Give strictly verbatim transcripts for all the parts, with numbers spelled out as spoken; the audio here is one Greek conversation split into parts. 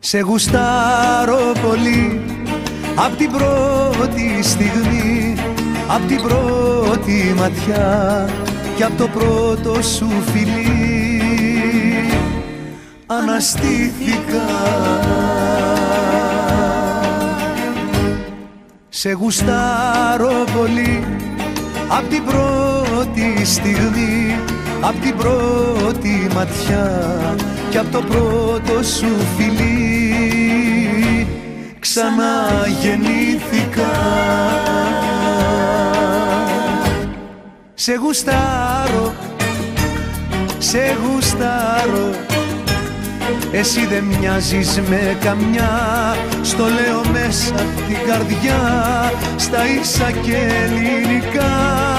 Σε γουστάρω πολύ απ' την πρώτη στιγμή, απ' την πρώτη ματιά και απ' το πρώτο σου φιλί αναστήθηκα. Σε γουστάρω πολύ απ' την πρώτη στιγμή, απ' την πρώτη ματιά και απ' το πρώτο σου φιλί ξαναγεννήθηκα. Σε γουστάρω, σε γουστάρω, εσύ δεν μοιάζεις με καμιά, στο λέω μέσα απ' την καρδιά, στα ίσα και ελληνικά.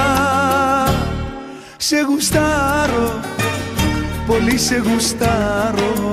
Σε γουστάρω, πολύ σε γουστάρω.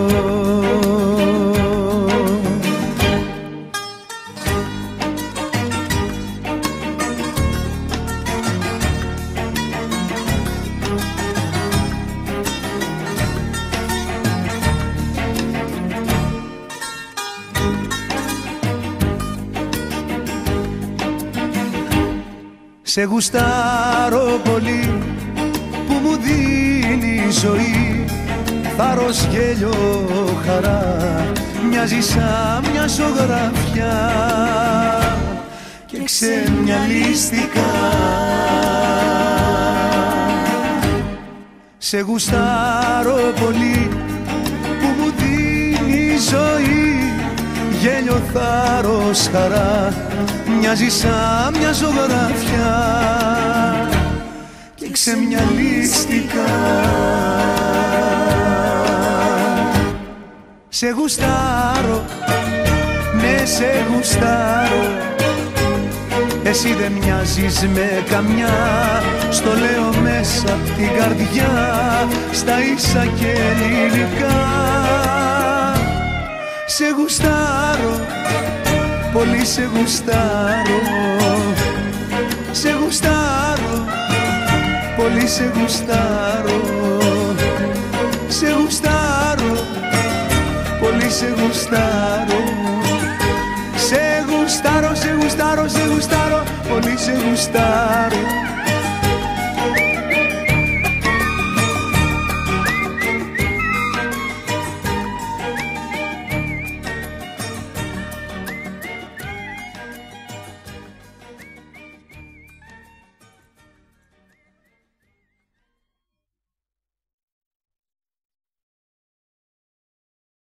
Σε γουστάρω πολύ που μου δίνει ζωή, θάρρος, γέλιο, χαρά, μοιάζει σαν μια ζωγραφιά και ξεμυαλίστηκα. Σε γουστάρω πολύ που μου δίνει ζωή, γέλιο, θάρρος, χαρά, μοιάζει σαν μια ζωγραφιά και ξεμυαλίστηκα. Σε γουστάρω, ναι σε γουστάρω, εσύ δεν μοιάζεις με καμιά, στο λέω μέσα απ' την καρδιά, στα ίσα και ελληνικά. Σε γουστάρω, πολύ σε γουστάρω, σε γουστάρω, πολύ σε γουστάρω, σε γουστάρω, πολύ σε γουστάρω, σε γουστάρω, σε γουστάρω, σε γουστάρω, πολύ σε γουστάρω.